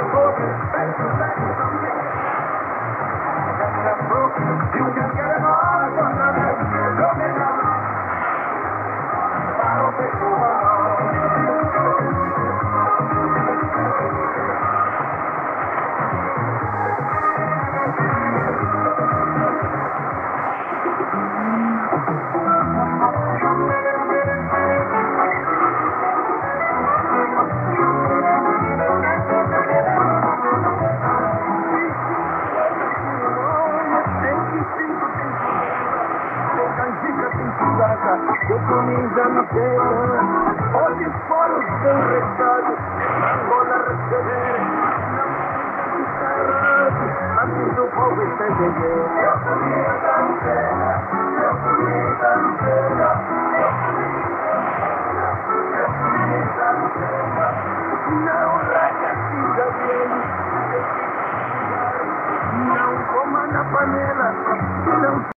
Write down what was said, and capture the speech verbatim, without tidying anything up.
Eu comida na feira, onde fora o seu recado, Angola receber, não a do povo está chegando. Eu comida na feira, eu comida na feira, eu comida na feira, não raga fica bem, não coma na panela, não